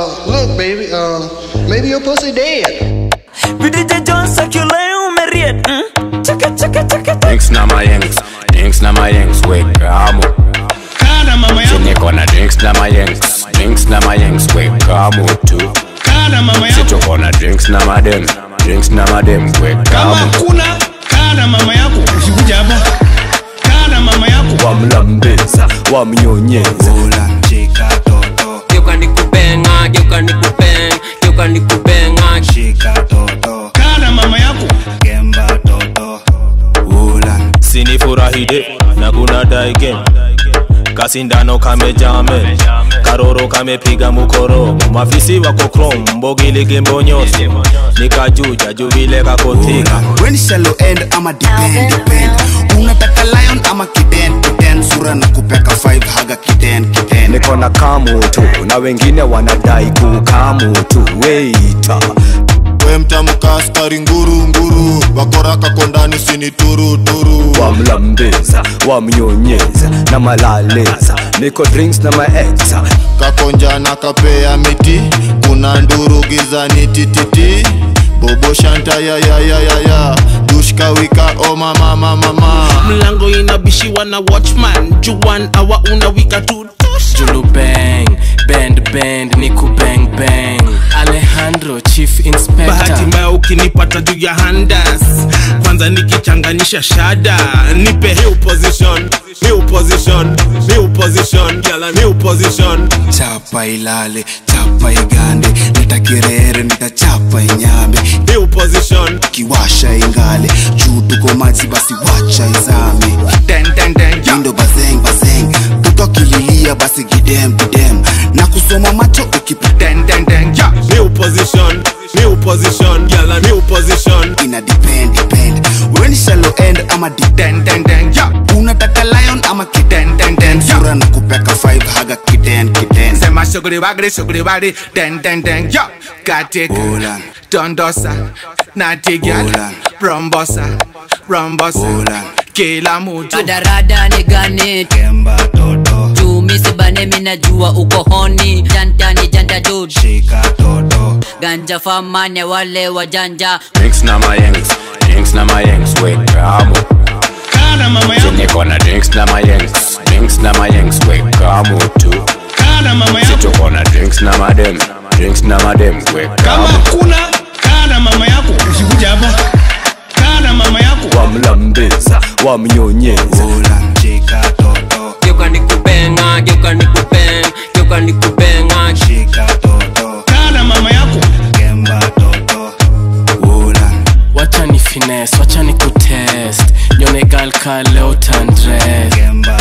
look, baby, maybe your pussy dead. We DJ John Sakulay umeriet. Chaka. Drinks na mayengs, wake kamu. Kana mama yako. Niko na drinks na mayengs, wake kamu tu. Kana mama yako. Tuko na drinks na madem, wake Kama kamu. kuna kana mama yako. Usikuja hapa. Kana mama yako. Wamlambeza, wamnyonyeza. Ola chika toto. Geuka nikubenga. Chika toto. Kana mama yako. Gemba toto. Ola Sinifurahide na kuna daigen. Kasindano kame jame, karoro kame piga mukoro. Mafisi wako chrome, mbogili gembo nyosi. Nikajuja juvile kakotika. When shallow end ama depend. Unataka lion ama kiden. Sura na kupeka 5 haga kiden. Niko na kamu tu, na wengine wanadai kukamu tu. Waiter we mtamuka askari nguru wakoraka kondani sini turu wamlambeza, wamnyonyeza na malaleza. Niko drinks na maexa kakonja na kapea miti kuna nduru gizani tititi bobo shanta ya dushka wika o mama Mlango inabishiwa na watchman. Juwan awa unawika tu. Julu bang, bend, niku bang. Alejandro, chief inspector. Bahati mbaya ukinipata juu ya handas. Kwanza nikichanganyisha shada. Nipe hill position. Yala new position. Chapa ilale, chapa igande. Nitakirere, nitachapa inyambe. Hill position. Kiwasha ingale, juu tuko maji basi wacha izame. Den Indo bazeng tutoki lilia basi gidem na kusoma macho ukipa Den yeah. New position. Yala new position. ina depend. When shallow end ama Den yeah. unataka lion ama kiden. Sura na kupeka 5 haga kiden. Sema sugri bagri. Den yeah. Katika Ola Dondosa Natigal Ola Rombosa Ola Kila mutu Radarada ni gani Gemba toto. Jumi sibane minajua uko honi. Janta ni janta dude. Shika toto. Ganja famane wale wajanja. drinks na mayengs, wake kamu. Kana mama yako. Niko na drinks na mayengs, wake kamu tu. Kana mama yako. Tuko na drinks na madem, wake Kama kamu. kuna kana mama yako. Usikuja hapa. Kana mama yako. Wamlambeza, wamnyonyeza. Ola shika toto. Geuka nikubenga. Shika toto. Kana mama yako. Gemba toto. Ola Wacha ni finesse, wacha ni kutest. Nyone gal ka leo tandress. Gemba